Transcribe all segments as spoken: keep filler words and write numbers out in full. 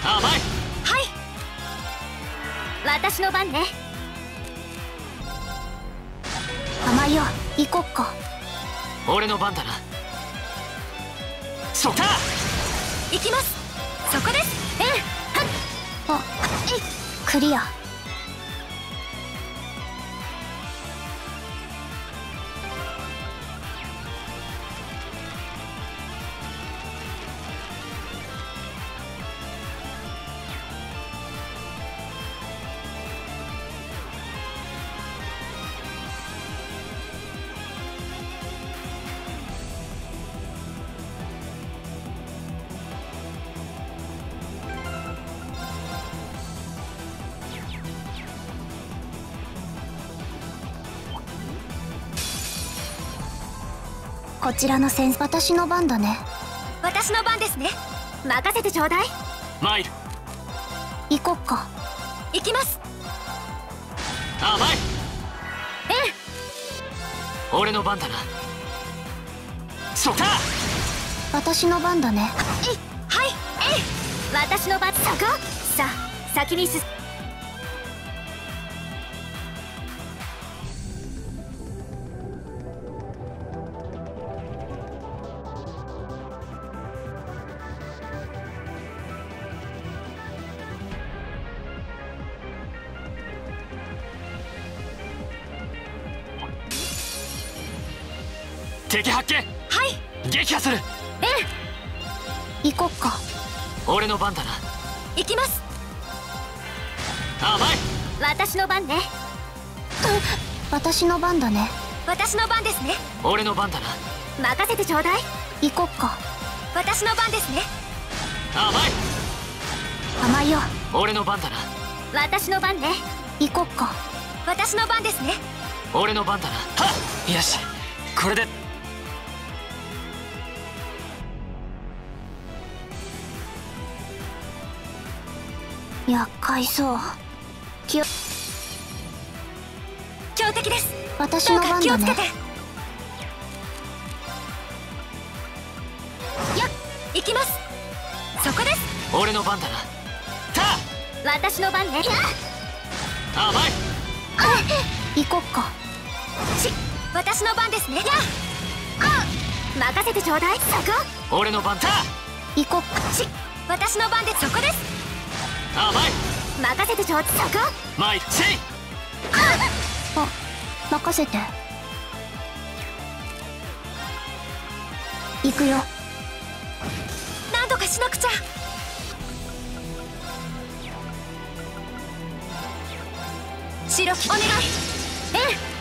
甘い。 はい、私の番ね。 甘いよ、行こっか。 俺の番だな。そった。 行きます。そこです。ええ、 あ、クリア。こちらのセンス、私の番だね。 私の番ですね。任せてちょうだい。 マイル。 行こっか。 行きます。 甘い。 ええ、 俺の番だな。そった。 私の番だね。 えい、はい、えい、私の番。そこ。さあ、先に進。 敵発見。 はい、 撃破する。 え行こっか。 俺の番だな。 え、行きます。 甘い。 私の番ね。 私の番だね。 私の番ですね。 俺の番だな。 任せてちょうだい。 行こっか。 私の番ですね。 甘い。 甘いよ。 俺の番だな。 私の番ね。 行こっか。 私の番ですね。 俺の番だな。はっ、よし、これで。 厄介そう。気を。 強敵です。 私のどうか番だね。 気をつけて。やっ、行きます。そこです。 俺の番だな。た。 私の番ね。 甘い。 行こっか。 し、私の番ですね。やっ、あ、任せてちょうだい。そこ。 俺の番だ。 行こっか。 し、私の番で。そこです。 甘い。 任せてちょうだい。そこ。 マイル。せい。 あ、任せて。行くよ。 なんとかしなくちゃ。白、お願い。え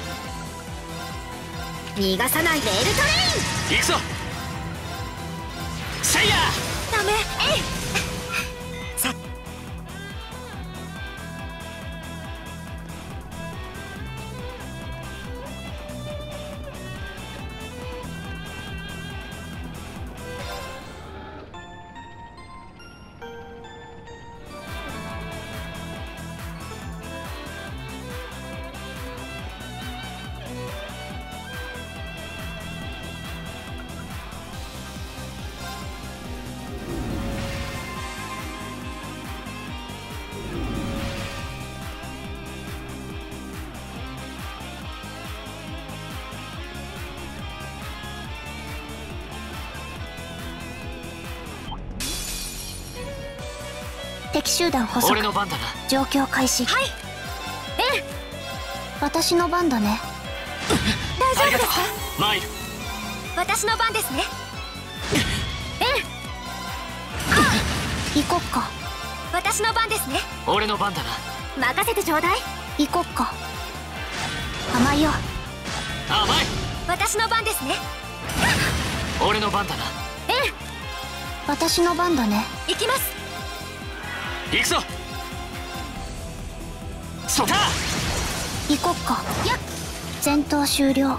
え、逃がさない。レールトレイン。 行くぞ。せいや。 ダメ。えい。さ、 敵集団捕捉。 俺の番だな。 状況開始。 はい。ええ、 私の番だね。 大丈ありがと夫ですか。 う。マイル。 私の番ですね。ええ、 行こっか。 私の番ですね。 俺の番だな。 任せてちょうだい。 行こっか。甘いよ。 甘い。 私の番ですね。 俺の番だな。 ええ、 私の番だね。 行きます。 行くぞ。そった。 行こっか。 やっ、 戦闘終了。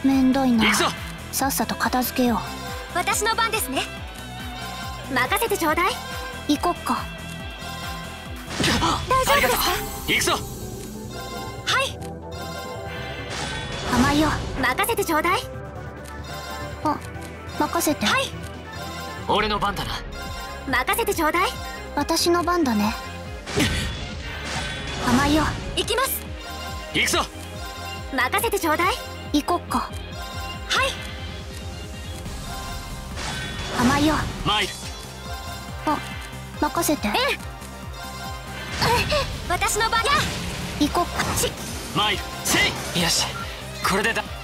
めんどいな。 行くぞ。 さっさと片付けよ私の番ですね。任せてちょうだい。 う。行こっか。 大丈夫ですか？ 行くぞ。 はい。 甘いよ。 任せてちょうだい。 あ、任せて。 はい。 俺の番だな。 任せてちょうだい。 私の番だね。甘いよ。 行きます。 行くぞ。 任せてちょうだい。 行こっか。 はい。 甘いよ。 参る。 あ、任せて。 ええ。私の番や。 行こっか。 ち参る。せい。よし、これでだ。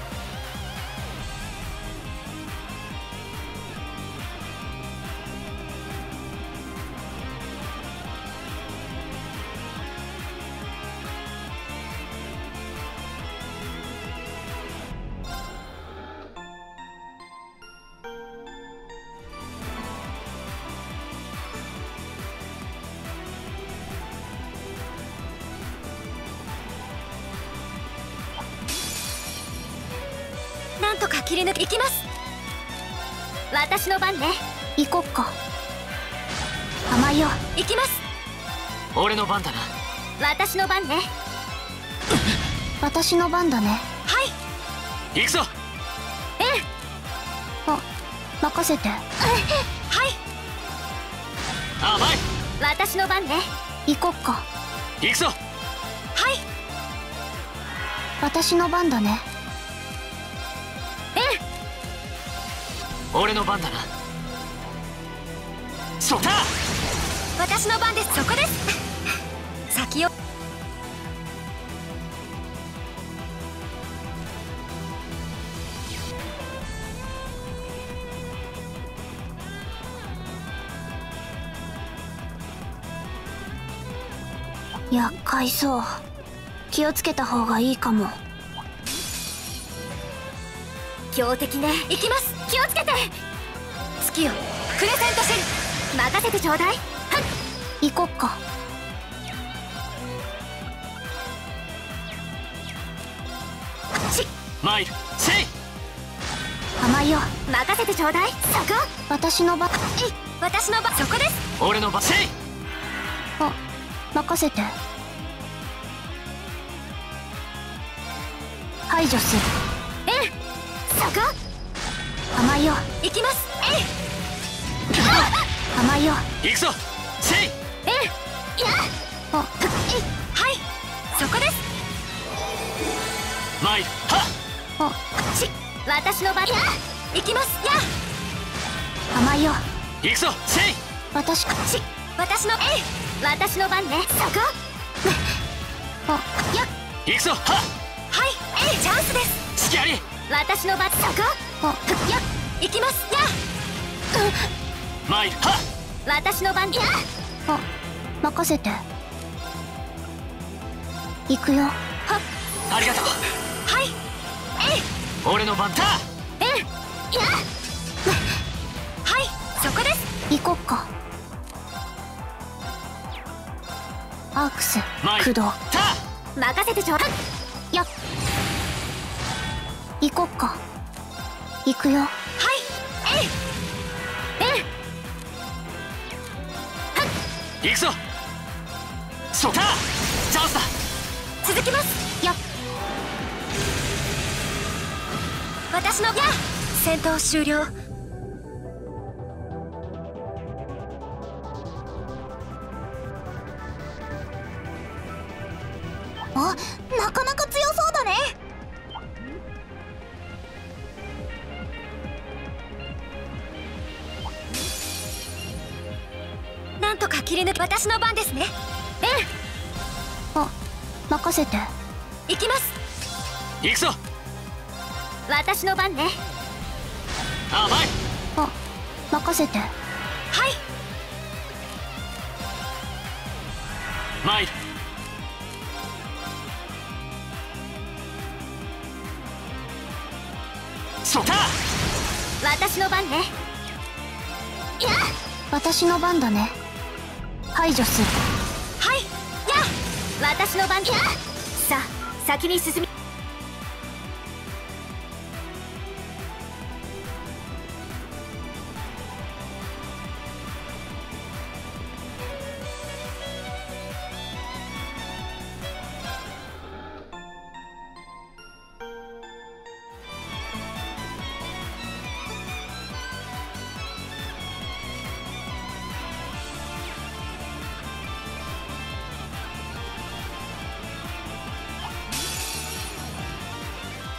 なんとか切り抜けいきます。私の番ね。 行こっか。甘いよ。 行きます。 俺の番だな。 私の番ね。 私の番だね。 はい。 行くぞ。 ええ。 あ、任せて。 はい。 甘い。 私の番ね。 行こっか。 行くぞ。 はい。 私の番だね。 ええ。 俺の番だな。そった私の番です。そこです。先を。 厄介そう。気をつけた方がいいかも。 強敵ね。行きます。気をつけて。月よプレゼントシェル任せてちょうだい。はっ。 行こっか。 ち参る。せい。 甘いよ。 任せてちょうだい。そこ。 私の番。 い私の番。そこです。 俺の番。せい。 あ、任せて。排除する。 ええ。そこ。 甘いよ。 行きます。ええ。 甘いよ。 行くぞ。せい。 ええ。いや。 あ、 はいそこです。 参る。はっ。 あ、 ち私の番や。行きますや。 甘いよ。 行くぞ。せい。 私。 ち私のええ。私の番ね。そこ。 あ、 や。 行くぞ。はっ。 はいええ。チャンスです。 隙あり。 私の番。そこ。 あ、 や。行きますや。 参る。はっ。 私の番や。 あ、任せて。行くよ。 はっ。 ありがとう。 はいええ。 俺の番だ。 ええ。いや。はいそこです。 行こっか。アークス参る。 駆動。 た。 任せてちょうだい。 やっ。行こっか。行くよ。 はいええ。ええ。 行くぞ。そったチャンスだ。 続きます。 やっ。 私のや。戦闘終了。 あ、なかなか強そうだね。 なんとか切り抜け。私の番ですね。ええ。 あ、任せて。 行きます。 行くぞ。 私の番ね。 甘い。 あ、任せて。 はい参る。そった私の番ね。いや。 私の番だね。排除する。 はいや。私の番や。さあ先に進み。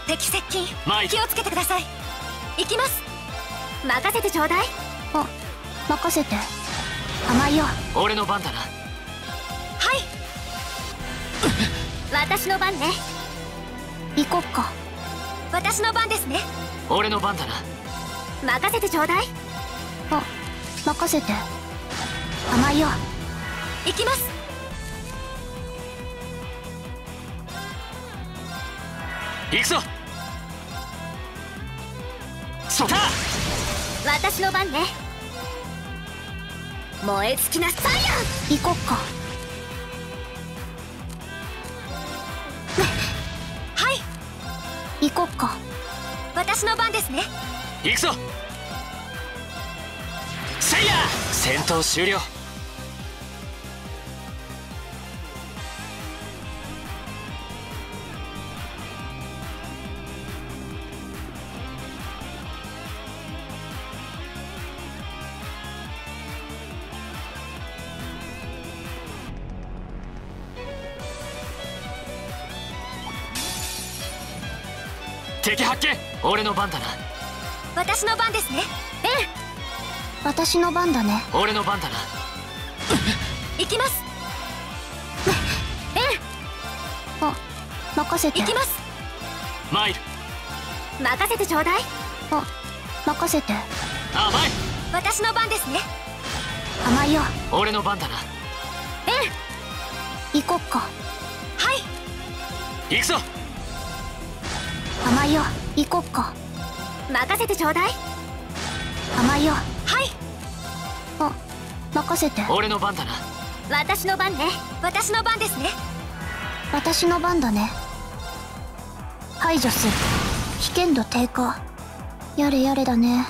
敵接近、 前気をつけてください。行きます。任せてちょうだい。 あ、任せて。甘いよ。 俺の番だな。 はい私の番ね。 行こっか。 私の番ですね。 俺の番だな。 任せてちょうだい。 あ、任せて。甘いよ。 行きます。 行くぞ。そうだ。 私の番ね。燃え尽きなさいや。 行こっか。 はい行こっか。 私の番ですね。 行くぞ。せいや。戦闘終了。敵発見。俺の番だな。 私の番ですね。ええ私の番だね。 俺の番だな。 行きます。ええあ、任せて。 行きます。 マイル。 任せてちょうだい。 あ、任せて。 甘い。 私の番ですね。 甘いよ。 俺の番だな。 ええ行こっか。 はい行くぞ。 甘いよ。行こっか。 任せてちょうだい。 甘いよ。 はいあ、任せて。 俺の番だな。 私の番ね。私の番ですね。 私の番だね。排除する。危険度低下。やれやれだね。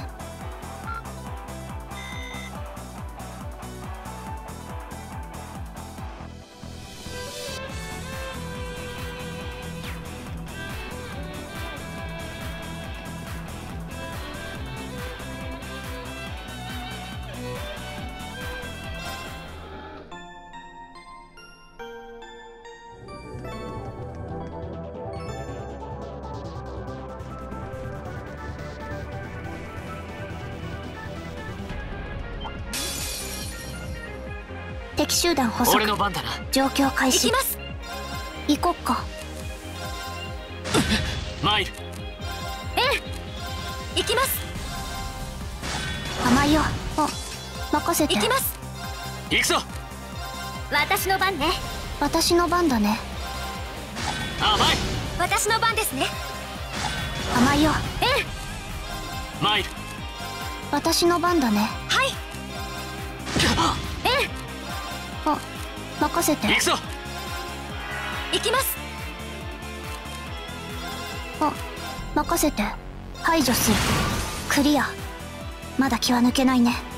敵集団捕捉。 俺の番だな。 状況開始。 行きます。 行こっか。 マイル。 ええ行きます。 甘いよ。あ、任せて。 行きます。 行くぞ。 私の番ね。 私の番だね。 甘い。 私の番ですね。 甘いよ。 ええマイル。 私の番だね。 はいええあ、任せて。 行くぞ。 行きます。 あ、任せて。排除する。クリア。まだ気は抜けないね。